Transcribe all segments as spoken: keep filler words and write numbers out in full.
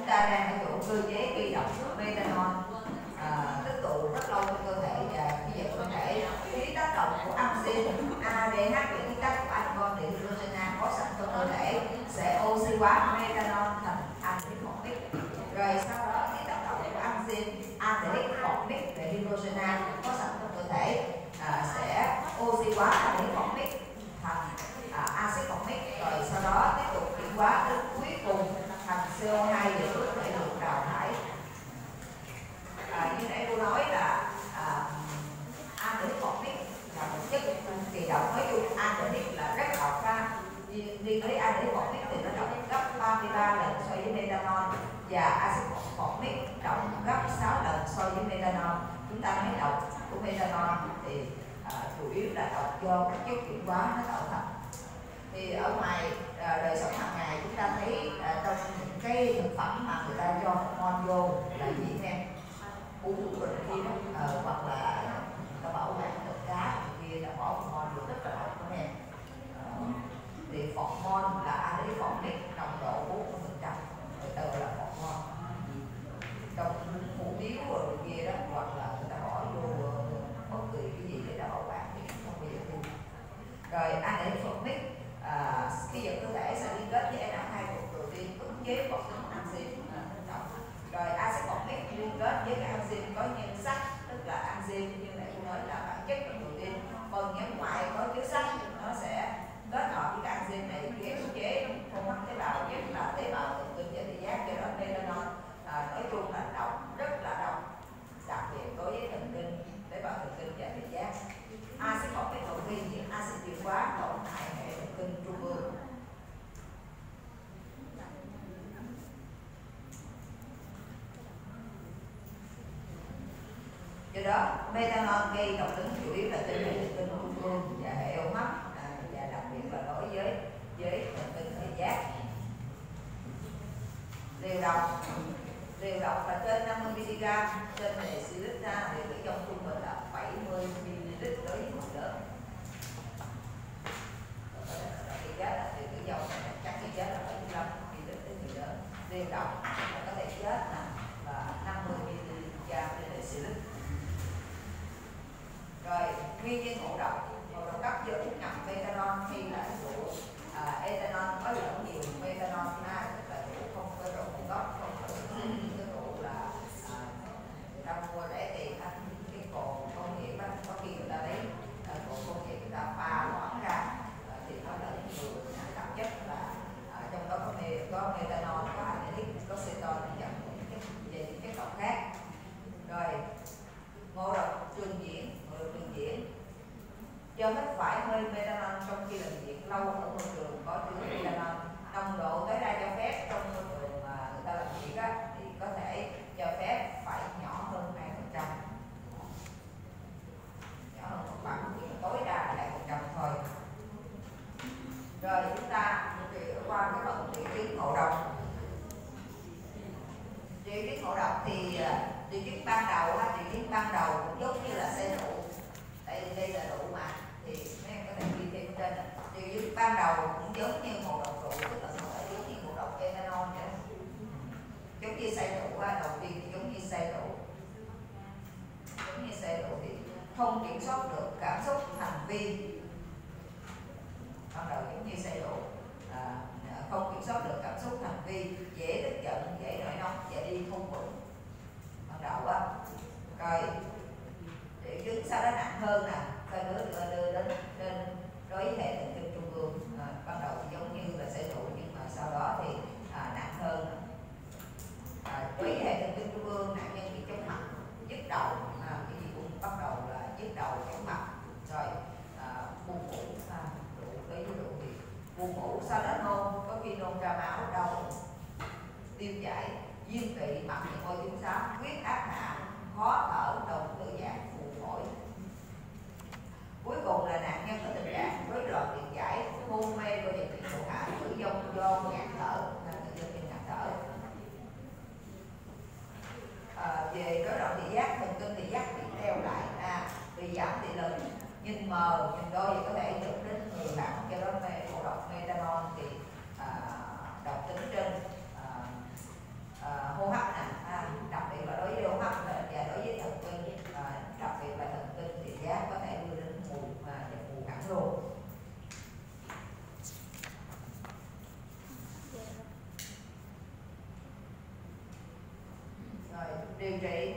ta đang ở chỗ cơ chế huy động methanol à, tích tụ rất lâu trong cơ thể và khi vào cơ thể dưới tác động của enzyme a đê hát với tác của angon thì hydrogenase có sẵn trong cơ thể sẽ oxy hóa methanol thành aldehyde formic. Rồi sau đó dưới tác động của enzyme aldehyde formic về hydrogenase có sẵn trong cơ thể à, sẽ oxy hóa aldehyde formic thành à, axit formic. Rồi sau đó tiếp tục chuyển hóa đến cuối cùng thành xê o hai để có thể được đào thải. À, như nãy cô nói là à, aldehyde formic là một chất kỳ độc, nói chung aldehyde là rất độc ha. Riêng với aldehyde formic thì nó độc gấp ba mươi ba lần so với methanol và axit formic độc gấp sáu lần so với methanol. Chúng ta nói độc của methanol thì à, chủ yếu là độc do các chất chuyển hóa nó tạo thành. Thì ở ngoài à, đời sống hàng ngày chúng ta thấy à, trong những cái thực phẩm mà người ta cho hormone vô là gì em uống rồi kia đó, à, hoặc là người ta bảo quản thịt cá kia là bỏ hormone vô rất là độc của em. À, thì hormone là aldehyde formic nồng độ bốn mươi phần trăm, người ta gọi là hormone. Trong hủ tiếu rồi kia đó, hoặc là người ta bỏ vô bất kỳ cái gì để ta bảo quản thì không bao giờ thu. Rồi aldehyde formic à, khi vào cơ thể sẽ liên kết với en hai protein ức chế hoạt tính enzyme. Rồi axit formic liên kết với các enzyme có nhân sắt, tức là enzyme như nãy tôi nói là bản chất của protein, phần nhân ngoại có chứa sắt nó sẽ kết hợp với các enzyme này để ức chế hô hấp tế bào, nhất là tế bào thần kinh và thị giác. Cho đó methanol à, nói chung là độc, rất là độc, đặc biệt đối với thần kinh, tế bào thần kinh và thị giác. Axit formic đầu tiên những axit chuyển hóa tổn hại hệ thần kinh trung ương. Do đó methanol gây độc tính chủ yếu là trên hệ thần kinh trung ương và hệ hô hấp, à, và đặc biệt là đối với với thần kinh thị giác. Liều độc liều độc là trên năm mươi mi-li-gam trên dl ra, liều tử vong trung bình là bảy mươi mi-li-lít đối với người lớn. Thì giá là liều tử vong chắc cái giá là bảy mươi lăm mi-li-lít đến người lớn. Liều độc là có thể chết là năm mươi mi-li-gam trên dl. Rồi nguyên nhân ngộ độc, ngộ độc cấp do uống ngậm methanol hay là rượu à, ethanol có lượng nhiều methanol na, tức là rượu không có rượu nguồn gốc, không có những cái rượu là à, người ta mua rẻ tiền á, cái cồn công nghiệp á, có khi người ta lấy à, cồn công nghiệp người ta pha loãng ra à, thì nó là nhiều tạp chất là à, trong đó có mê có methanol, có aldehyde, có cetone và những cái về những chất độc khác. Rồi ngộ độc truyền nhiễm, ngộ độc truyền nhiễm do hít phải hơi methanol trong khi làm việc lâu ở môi trường có chứa methanol, nồng độ tối đa cho phép trong môi trường mà người ta làm việc á, thì có thể cho phép phải nhỏ hơn hai phần trăm, nhỏ hơn một bằng tối đa là hai phần trăm thôi. Rồi chúng ta qua cái phần triệu chứng ngộ độc. Triệu chứng ngộ độc thì triệu chứng ban đầu ha, triệu chứng ban đầu cũng giống như là say rượu, tại vì đây là rượu mà thì mấy em có thể ghi thêm trên. Triệu chứng ban đầu cũng giống như ngộ độc rượu, tức là có thể giống như ngộ độc ethanol vậy, giống như say rượu ha. Đầu tiên thì giống như say rượu, giống như say rượu thì không kiểm soát được cảm xúc, hành vi. Ban đầu giống như say rượu, à, không kiểm soát được cảm xúc, hành vi, dễ tức giận, dễ nổi nóng và đi không vững ban đầu á. Rồi triệu chứng sau đó nặng hơn nè, sau đó đưa, đưa đến đến đối với hệ thần kinh trung ương. À, ban đầu thì giống như là say rượu nhưng mà sau đó thì à, nặng hơn. À, đối với hệ thần kinh trung ương, nạn nhân bị chóng mặt, nhức đầu, à, cái gì cũng bắt đầu là nhức đầu, chóng mặt, rồi à, buồn ngủ, à, rượu đối với rượu thì buồn ngủ, sau đó nôn, có khi nôn ra máu, đau, tiêu chảy, viêm tụy, mặt thì môi tím xám, huyết áp hạ, khó thở, đồng tử giãn, phù phổi. Cuối cùng là nạn nhân có tình trạng rối loạn điện giải, hôn mê do dịch bị độ hạ, tử vong do ngạt thở, là tự do ngạt thở. À, về rối loạn thị giác, thần kinh thị giác bị treo lại, à, bị giảm thị lực, nhìn mờ, nhìn đôi thì có thể dẫn đến người bạn cho đó mê ngộ độc methanol thì à, độc tính trên à, à, điều trị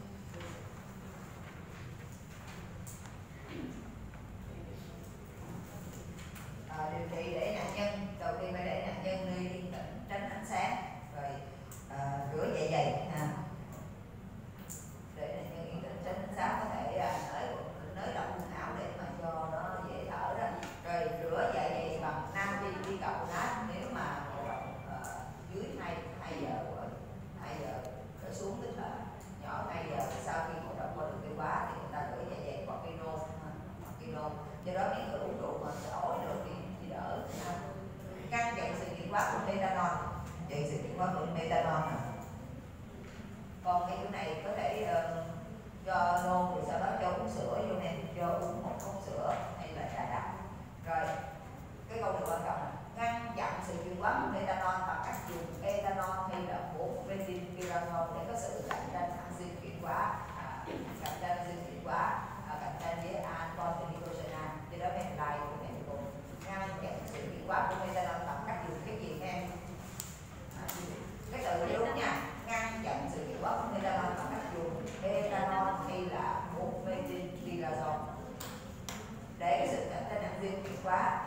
à, điều trị để nạn nhân đầu tiên phải để nạn nhân đi yên tĩnh, tránh ánh sáng, rồi à, rửa dạ dày ha, để nạn nhân yên tĩnh tránh ánh sáng, có thể à, nới nới lỏng quần áo để mà cho nó dễ thở đó, rồi rửa dạ dày bằng natri bicarbonate nếu mà ngộ độc uh, dưới hai hai giờ hai giờ trở xuống, tức là nhỏ hai giờ sau khi ngộ độc qua đường tiêu hóa thì người ta rửa dạ dày bằng quinol, quinol. Do đó nếu người uống rượu mà sẽ ói nữa thì thì đỡ. Ngăn chặn sự chuyển hóa của methanol, chặn sự chuyển hóa của methanol này. Còn cái chỗ này có thể uh, cho nôn rồi sau đó cho uống sữa vô này, cho uống một cốc sữa hay là trà đặc. Rồi cái câu này quan trọng là ngăn chặn sự chuyển hóa của methanol bằng cách dùng ethanol hay là bốn methyl-pyranol để có sự cạnh tranh enzyme chuyển hóa, à, cạnh tranh enzyme chuyển hóa, à, cạnh tranh với alcohol và nicotinamide. Do đó men lại của men cùng ngăn chặn sự chuyển hóa của methanol bằng cách dùng cái gì em? À, cái từ này đúng nha, ngăn chặn sự chuyển hóa của methanol bằng cách dùng ethanol hay là bốn methyl-pyranol để cái sự cạnh tranh enzyme chuyển hóa,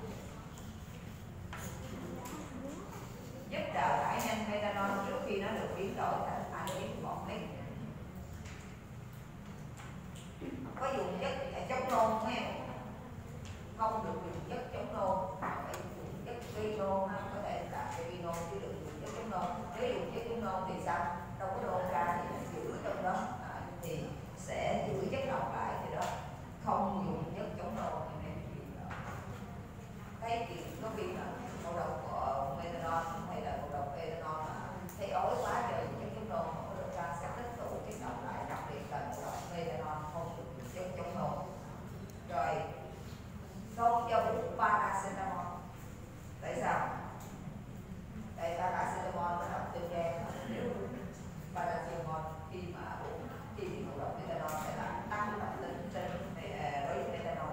giúp đào thải nhanh methanol trước khi nó được biến đổi thành anhydride bọt mít. Có dùng chất chống nôn không em? Không được dùng chất chống nôn, phải dùng chất phenol, có thể là phenol chứ đừng dùng chất chống nôn. Nếu dùng chất chống nôn thì sao? Đâu có nôn ra thì nó giữ trong đó, à, thì sẽ giữ chất độc lại, thì đó không dùng chất chống nôn. Thấy thì có bị là ngộ độc của methanol hay là ngộ độc ethanol mà thấy ói quá trời chất chống nôn, ngộ độc ra sẽ tích tụ chất độc lại, đặc biệt là ngộ độc methanol không được dùng chất chống nôn. Rồi không cho uống paracetamol. Tại sao? Tại paracetamol nó độc trên gan, nếu paracetamol khi mà uống khi bị ngộ độc methanol sẽ làm tăng độc tính trên đối với methanol.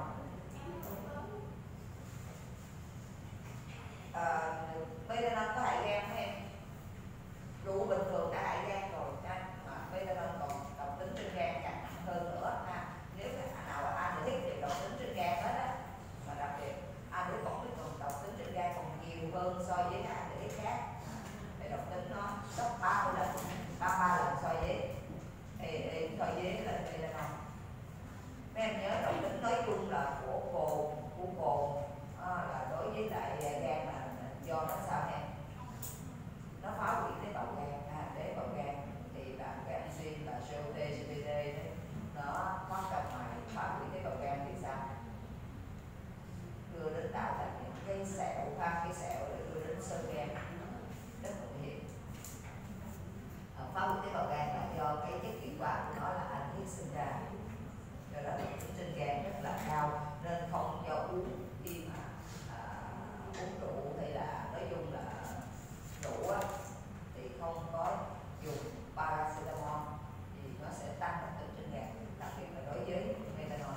Uh, methanol có hại gan không em? Rượu bình thường đã hại gan rồi ha, mà methanol còn độc tính trên gan càng nặng hơn nữa ha. Nếu nào anhydride thì độc tính trên gan hết á, mà đặc biệt anhydride còn độc tính trên gan còn nhiều hơn so với các anhydride khác, thì độc tính nó gấp ba mươi lần, ba mươi ba lần so với thì so với là methanol. Mấy em nhớ độc tính nói chung là của cồn, của cồn à, là đối với lại gan là do nó sao em? Nó phá hủy tế bào gan, à, tế bào gan thì làm cái enzyme là xê o tê, xê pê tê nó thoát ra ngoài phá hủy tế bào gan thì sao? Đưa đến tạo thành những cái sẹo, pha cái sẹo để đưa đến sơ gan, rất nguy hiểm. À, phá hủy tế bào gan là do cái chất chuyển hóa của nó là anhydride sinh ra, do đó độc tính trên gan rất là cao, nên không cho uống khi mà à, uống rượu hay là nói chung là rượu á, thì không có dùng paracetamol thì nó sẽ tăng độc tính trên gan, đặc biệt là đối với methanol.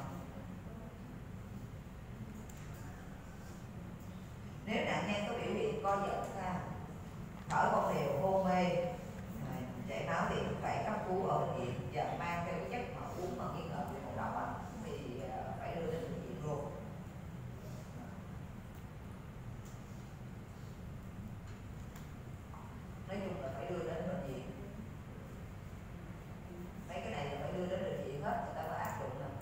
Nếu nạn nhân có biểu hiện co giật ha, thở không đều, hôn mê, chảy máu thì phải cấp cứu ở bệnh viện và mang theo cái chất mà uống mà nghi ngờ bị ngộ độc thì phải đưa đến bệnh viện luôn. Nói chung là phải đưa đến bệnh viện. Mấy cái này là phải đưa đến bệnh viện hết, người ta phải áp dụng nè.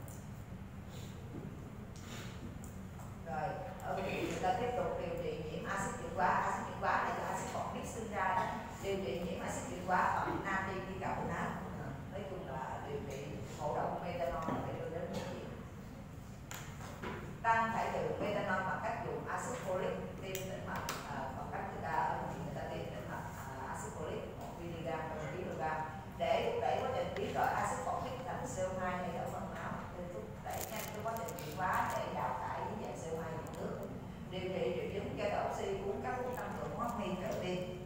Rồi ở bệnh viện người ta tiếp tục điều trị nhiễm axit chuyển hóa. Axit chuyển hóa là do axit formic sinh ra đó. Điều trị nhiễm axit chuyển hóa bằng natri bicarbonate. Nói chung là điều trị ngộ độc methanol là phải đưa đến bệnh viện. Tăng thải lượng methanol bằng cách dùng axit folic tiêm tĩnh mạch, à, bằng cách người ta ở bệnh viện người ta tiêm tĩnh mạch à, axit folic một mi-li-gam trên kg để thúc đẩy quá trình biến đổi axit formic thành xê o hai hay ở phân máu, để thúc đẩy nhanh cái quá trình chuyển hóa để đào thải những dạng xê o hai trong nước. Điều trị triệu chứng cho thở oxy uống các thuốc tăng cường hóc mi trở đi.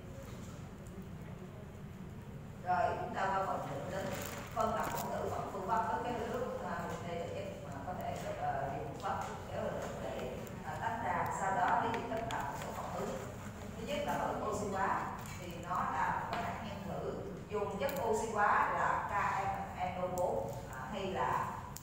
Rồi chúng ta qua phần lượng đến phân lập mẫu tử bằng phương pháp với cái nước đây là chất mà có thể được uh, dùng pháp kéo được để uh, tách ra, sau đó lấy diện tích là một số phản ứng. Thứ nhất là ở oxy hóa thì nó là có hạt nhân thử dùng dùng chất oxy hóa là K N O bốn à, hay là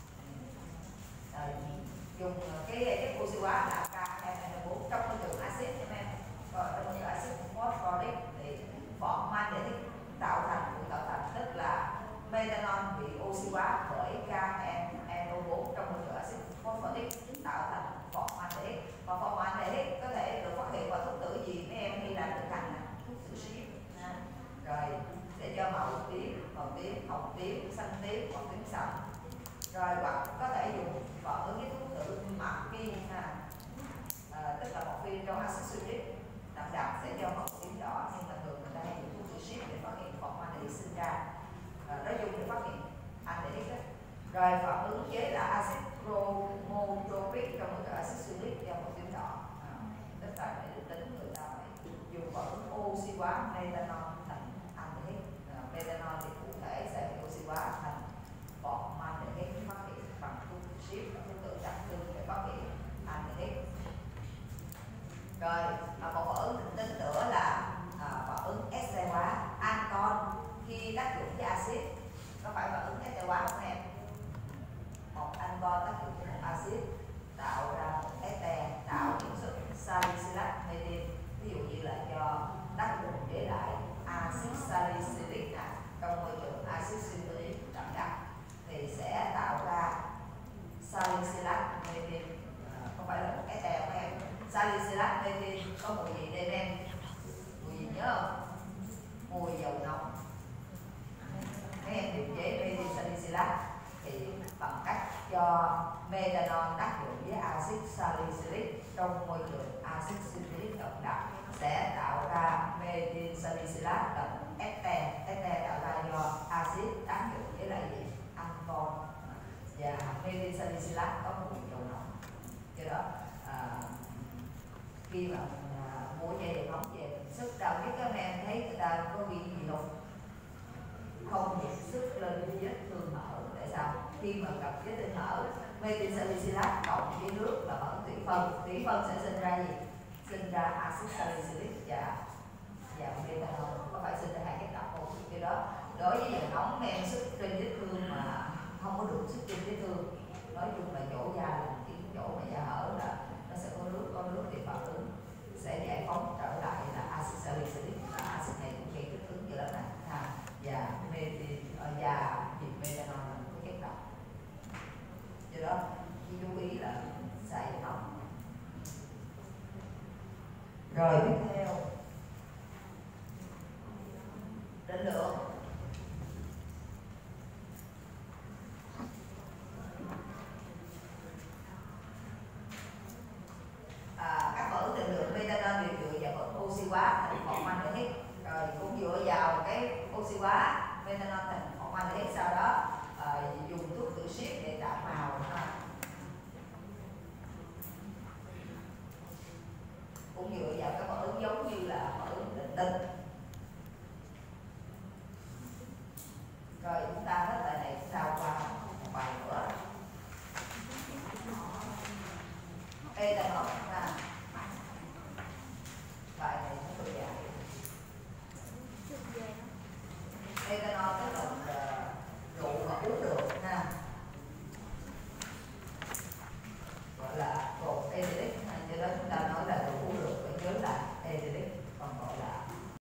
à, dùng cái chất oxy hóa là K N O bốn trong môi trường axit em em còn trong môi trường axit phosphoric thì format để tạo thành cũng tạo thành tức là methanol bị oxy hóa bởi K N O bốn trong môi trường axit phosphoric tạo thành formaldehyde. Và formaldehyde có thể được phát hiện qua thuốc tử gì mấy em hay là được thành thuốc tử ship à. Rồi để cho màu tím, màu tím, hồng tím, xanh tím, hoặc tím sậm. Rồi hoặc có thể dùng phản ứng với thuốc tử morphine ha. À, tức là morphine trong axit sulfuric đậm đặc sẽ cho màu tím đỏ, nhưng mà thường người ta hay dùng thuốc tử ship để phát hiện formaldehyde sinh ra. À, nói chung để phát hiện aldehyde. Rồi phản ứng chế là axit chromotropic trong môi trường axit sulfuric cho màu tím đỏ. À, tức là để được tính người ta phải dùng phản ứng oxy hóa methanol thành aldehyde. À, methanol thì cụ thể sẽ bị oxy hóa thành formaldehyde phát hiện bằng thuốc ship và thuốc tự đặc trưng để phát hiện aldehyde. Rồi à, một phản ứng định tính nữa là à, phản ứng ester hóa ancol khi tác dụng với axit. Có phải phản ứng ester hóa không em? Một ancol tác dụng với một axit tạo ra một ester tạo những xuất salicylic methyl, ví dụ như là do tác dụng để lại axit salicylic à, trong môi trường axit sulfuric đậm đặc thì sẽ tạo ra salicylic methyl. À, không phải là một ester của em. Salicylic methyl có mùi gì đây em? Mùi gì nhớ không? Mùi dầu nóng. Mấy em điều chế methyl salicylic thì bằng cách cho methanol tác dụng với axit salicylic trong môi trường axit sulfuric đậm đặc sẽ tạo ra methyl salicylic đồng ester. Ester tạo ra do axit tác dụng với lại gì? Ancol. Và methyl salicylic có mùi dầu nóng. Do đó à, khi mà mình à, mua chai dầu nóng về mình sức đầu biết các em thấy người ta có ghi gì không? Không được sức lên vết thương hở. Tại sao? Khi mà gặp vết thương hở, methyl salicylic cộng với nước là phản ứng thủy phân. Thủy phân sẽ sinh ra gì? Sinh ra axit salicylic và và methanol. Có phải sinh ra hai chất độc không? Vì đó đối với dầu nóng em sức trên vết thương mà không có được sức trên vết thương, nói chung là chỗ da là cái chỗ mà da hở là nó sẽ có nước, có nước thì phản ứng sẽ giải phóng trở lại là axit salicylic, và axit này cũng gây kích ứng như lớp này ha. Và methyl và dịch methanol là một cái chất độc. Do đó chú ý là xài dầu nóng. Rồi tiếp theo định lượng. À, các phản ứng định lượng methanol đều dựa vào phản ứng oxy hóa thành formaldehyde, rồi cũng dựa vào cái oxy hóa methanol thành formaldehyde, sau đó à, dùng thuốc tự ship để tạo màu ha. Cũng dựa vào các phản ứng giống như là phản ứng định tinh. Rồi chúng ta hết bài này, chúng ta qua một bài nữa. Ethanol ha. Bài này cũng được dài. Ethanol tức